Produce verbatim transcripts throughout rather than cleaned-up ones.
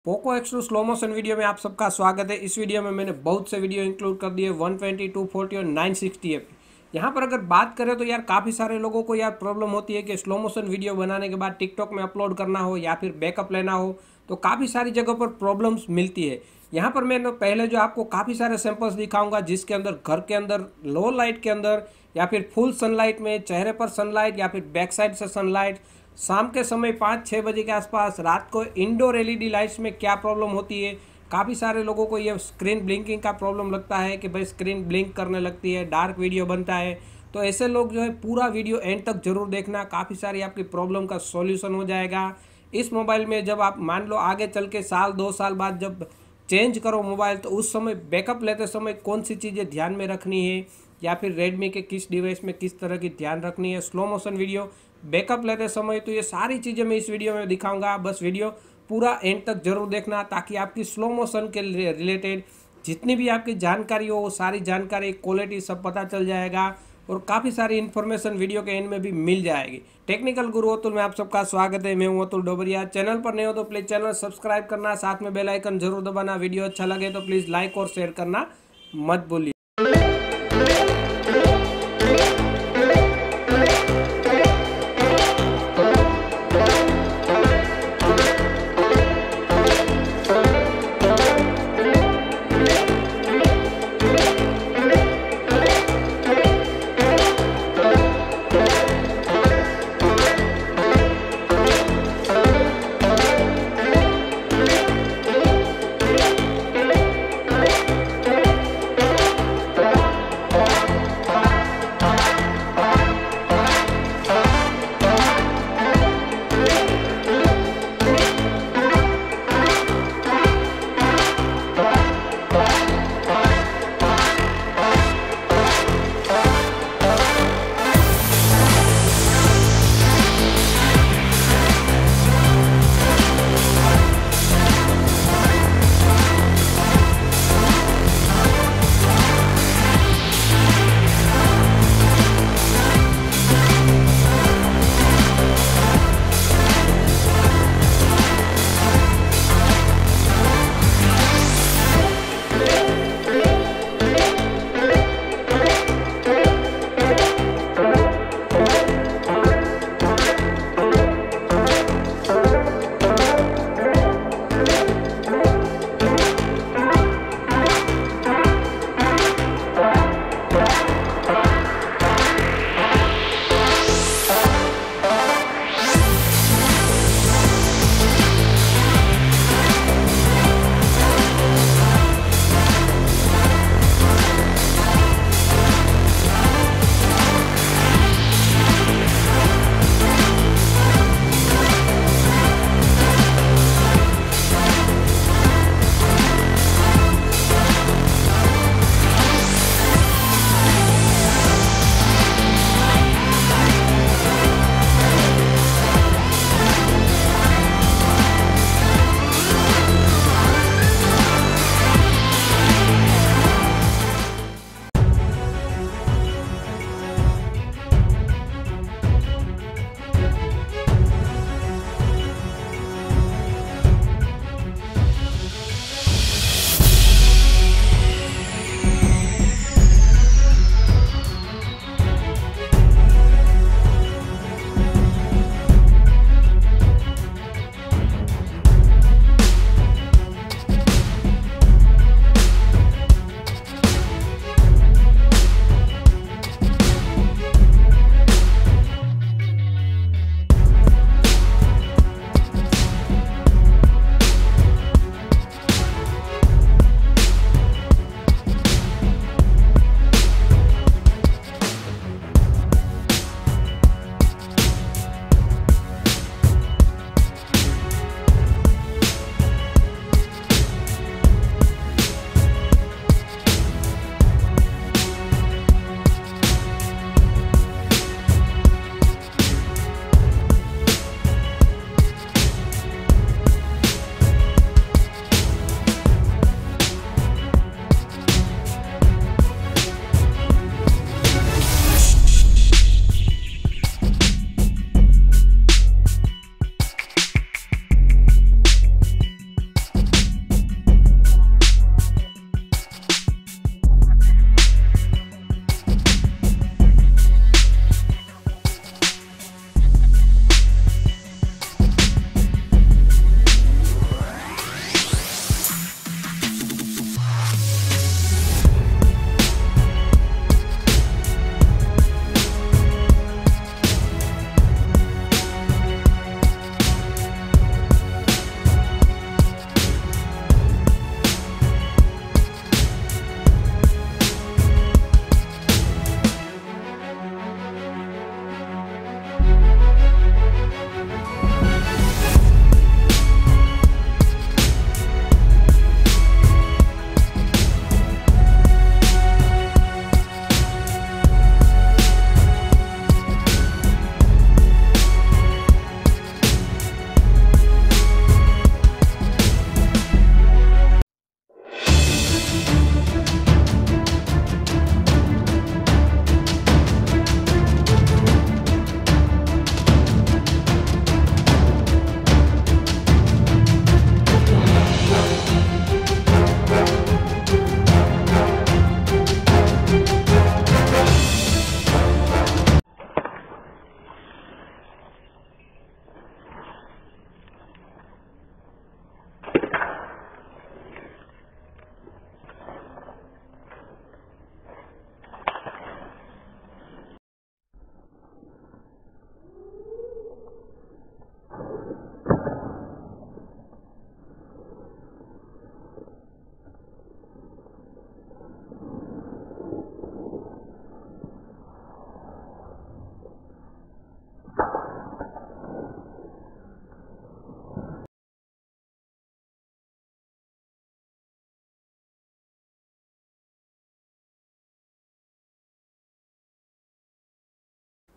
Poco X two slow motion video में आप सबका स्वागत है। इस वीडियो में मैंने बहुत से वीडियो इंक्लूड कर दिए वन ट्वेंटी, टू फोर्टी और नाइन सिक्सटी एफ। यहाँ पर अगर बात करें तो यार काफ़ी सारे लोगों को यार प्रॉब्लम होती है कि स्लो मोशन वीडियो बनाने के बाद टिकटॉक में अपलोड करना हो या फिर बैकअप लेना हो तो काफ़ी सारी जगह पर प्रॉब्लम्स मिलती है। यहाँ पर मैं पहले जो आपको काफ़ी सारे सैंपल्स दिखाऊंगा जिसके अंदर घर के अंदर लो लाइट के अंदर या फिर फुल सनलाइट में, चेहरे पर सनलाइट या फिर बैक साइड से सनलाइट, शाम के समय पाँच छः बजे के आसपास, रात को इंडोर एलईडी लाइट्स में क्या प्रॉब्लम होती है। काफ़ी सारे लोगों को ये स्क्रीन ब्लिंकिंग का प्रॉब्लम लगता है कि भाई स्क्रीन ब्लिंक करने लगती है, डार्क वीडियो बनता है। तो ऐसे लोग जो है पूरा वीडियो एंड तक जरूर देखना, काफ़ी सारी आपकी प्रॉब्लम का सॉल्यूशन हो जाएगा। इस मोबाइल में जब आप मान लो आगे चल के साल दो साल बाद जब चेंज करो मोबाइल तो उस समय बैकअप लेते समय कौन सी चीज़ें ध्यान में रखनी है या फिर रेडमी के किस डिवाइस में किस तरह की ध्यान रखनी है, स्लो मोशन वीडियो बैकअप लेते समय, तो ये सारी चीज़ें मैं इस वीडियो में दिखाऊंगा। बस वीडियो पूरा एंड तक जरूर देखना ताकि आपकी स्लो मोशन के रिलेटेड जितनी भी आपकी जानकारी हो वो सारी जानकारी, क्वालिटी सब पता चल जाएगा और काफ़ी सारी इन्फॉर्मेशन वीडियो के एंड में भी मिल जाएगी। टेक्निकल गुरु अतुल में आप सबका स्वागत है। मैं हूं अतुल डोबरिया। चैनल पर नहीं हो तो प्लीज़ चैनल सब्सक्राइब करना, साथ में बेल आइकन जरूर दबाना। वीडियो अच्छा लगे तो प्लीज़ लाइक और शेयर करना मत भूलिए।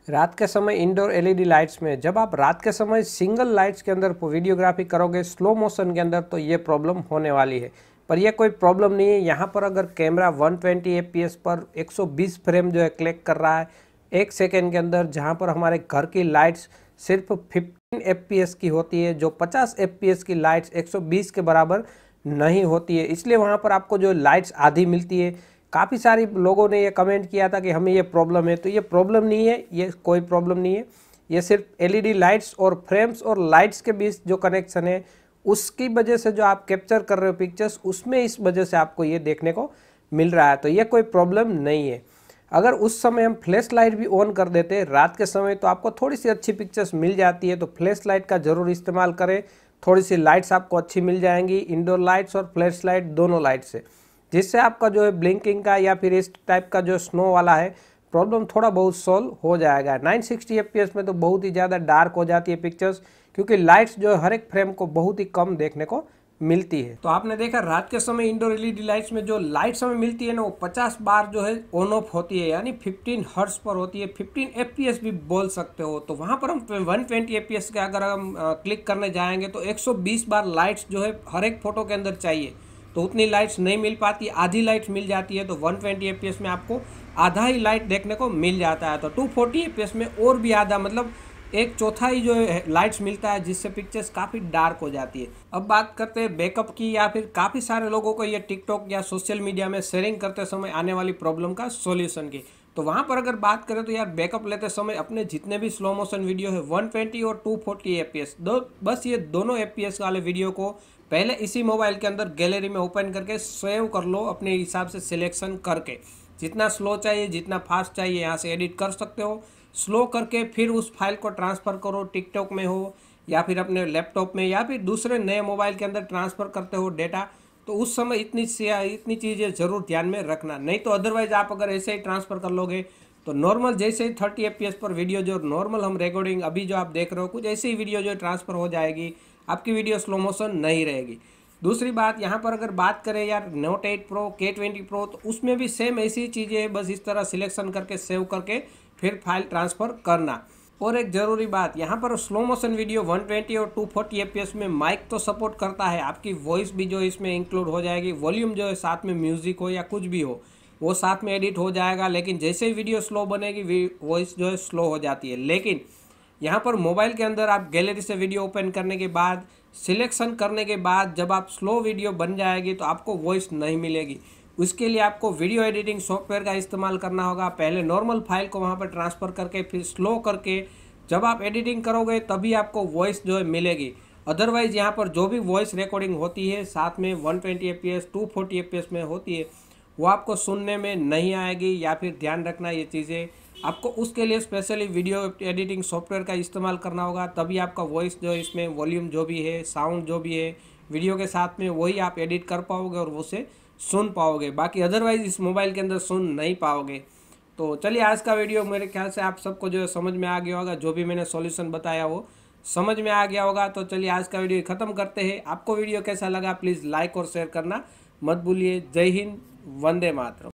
रात के समय इंडोर एलईडी लाइट्स में जब आप रात के समय सिंगल लाइट्स के अंदर वीडियोग्राफी करोगे स्लो मोशन के अंदर तो ये प्रॉब्लम होने वाली है। पर यह कोई प्रॉब्लम नहीं है। यहाँ पर अगर camera one twenty F P S पर एक सौ बीस फ्रेम जो है क्लिक कर रहा है एक सेकेंड के अंदर, जहाँ पर हमारे घर की लाइट्स सिर्फ फिफ्टीन एफ पी एस की होती है, जो पचास एफ पी एस की लाइट्स एक सौ बीस के बराबर नहीं होती है, इसलिए वहाँ पर आपको जो लाइट्स आधी मिलती है। काफ़ी सारी लोगों ने ये कमेंट किया था कि हमें ये प्रॉब्लम है, तो ये प्रॉब्लम नहीं है, ये कोई प्रॉब्लम नहीं है। ये सिर्फ एलईडी लाइट्स और फ्रेम्स और लाइट्स के बीच जो कनेक्शन है उसकी वजह से जो आप कैप्चर कर रहे हो पिक्चर्स, उसमें इस वजह से आपको ये देखने को मिल रहा है। तो ये कोई प्रॉब्लम नहीं है। अगर उस समय हम फ्लैश लाइट भी ऑन कर देते रात के समय तो आपको थोड़ी सी अच्छी पिक्चर्स मिल जाती है। तो फ्लैश लाइट का ज़रूर इस्तेमाल करें, थोड़ी सी लाइट्स आपको अच्छी मिल जाएंगी, इंडोर लाइट्स और फ्लैश लाइट दोनों लाइट से, जिससे आपका जो है ब्लिंकिंग का या फिर इस टाइप का जो स्नो वाला है प्रॉब्लम थोड़ा बहुत सॉल्व हो जाएगा। Nine sixty F P S में तो बहुत ही ज़्यादा डार्क हो जाती है पिक्चर्स, क्योंकि लाइट्स जो है हर एक फ्रेम को बहुत ही कम देखने को मिलती है। तो आपने देखा रात के समय इंडोर एलईडी लाइट्स में जो लाइट्स हमें मिलती है ना वो पचास बार जो है ऑन ऑफ होती है, यानी फिफ्टीन हर्ट्ज पर होती है, फिफ्टीन एफ पी एस भी बोल सकते हो। तो वहाँ पर हम one twenty F P S के अगर हम क्लिक करने जाएंगे तो एक सौ बीस बार लाइट्स जो है हर एक फोटो के अंदर चाहिए, तो उतनी लाइट्स नहीं मिल पाती, आधी लाइट्स मिल जाती है। तो one twenty F P S में आपको आधा ही लाइट देखने को मिल जाता है। तो two forty F P S में और भी आधा, मतलब एक चौथा ही जो है लाइट्स मिलता है, जिससे पिक्चर्स काफ़ी डार्क हो जाती है। अब बात करते हैं बैकअप की, या फिर काफ़ी सारे लोगों को ये टिकटॉक या सोशल मीडिया में शेयरिंग करते समय आने वाली प्रॉब्लम का सॉल्यूशन की। तो वहाँ पर अगर बात करें तो यार बैकअप लेते समय अपने जितने भी स्लो मोशन वीडियो है वन ट्वेंटी और two forty F P S, दो बस ये दोनों एफ पी एस वाले वीडियो को पहले इसी मोबाइल के अंदर गैलरी में ओपन करके सेव कर लो, अपने हिसाब से सिलेक्शन करके। जितना स्लो चाहिए जितना फास्ट चाहिए यहाँ से एडिट कर सकते हो। स्लो करके फिर उस फाइल को ट्रांसफ़र करो, टिकटॉक में हो या फिर अपने लैपटॉप में या फिर दूसरे नए मोबाइल के अंदर ट्रांसफ़र करते हो डेटा, तो उस समय इतनी से इतनी चीज़ें ज़रूर ध्यान में रखना। नहीं तो अदरवाइज आप अगर ऐसे ही ट्रांसफ़र कर लोगे तो नॉर्मल जैसे ही थर्टी एफ पी एस पर वीडियो जो नॉर्मल हम रिकॉर्डिंग अभी जो आप देख रहे हो कुछ ऐसी ही वीडियो जो ट्रांसफ़र हो जाएगी, आपकी वीडियो स्लो मोशन नहीं रहेगी। दूसरी बात यहाँ पर अगर बात करें यार नोट एट प्रो के ट्वेंटी प्रो, तो उसमें भी सेम ऐसी चीज़ें है, बस इस तरह सिलेक्शन करके सेव करके फिर फाइल ट्रांसफ़र करना। और एक ज़रूरी बात, यहाँ पर slow motion video one twenty और two forty F P S में माइक तो सपोर्ट करता है, आपकी वॉइस भी जो इसमें इंक्लूड हो जाएगी, वॉल्यूम जो है साथ में म्यूज़िक हो या कुछ भी हो वो साथ में एडिट हो जाएगा। लेकिन जैसे ही वीडियो स्लो बनेगी वॉइस जो है स्लो हो जाती है। लेकिन यहाँ पर मोबाइल के अंदर आप गैलरी से वीडियो ओपन करने के बाद सिलेक्शन करने के बाद जब आप स्लो वीडियो बन जाएगी तो आपको वॉइस नहीं मिलेगी। उसके लिए आपको वीडियो एडिटिंग सॉफ्टवेयर का इस्तेमाल करना होगा। पहले नॉर्मल फाइल को वहाँ पर ट्रांसफ़र करके फिर स्लो करके जब आप एडिटिंग करोगे तभी आपको वॉइस जो है मिलेगी। अदरवाइज़ यहाँ पर जो भी वॉइस रिकॉर्डिंग होती है साथ में one twenty F P S two forty F P S में होती है वो आपको सुनने में नहीं आएगी। या फिर ध्यान रखना ये चीज़ें, आपको उसके लिए स्पेशली वीडियो एडिटिंग सॉफ्टवेयर का इस्तेमाल करना होगा, तभी आपका वॉइस जो इसमें वॉल्यूम जो भी है, साउंड जो भी है वीडियो के साथ में वही आप एडिट कर पाओगे और उसे सुन पाओगे। बाकी अदरवाइज़ इस मोबाइल के अंदर सुन नहीं पाओगे। तो चलिए आज का वीडियो मेरे ख्याल से आप सबको जो है समझ में आ गया होगा, जो भी मैंने सॉल्यूशन बताया वो समझ में आ गया होगा। तो चलिए आज का वीडियो ख़त्म करते हैं। आपको वीडियो कैसा लगा प्लीज़ लाइक और शेयर करना मत भूलिए। जय हिंद, वंदे मातरम।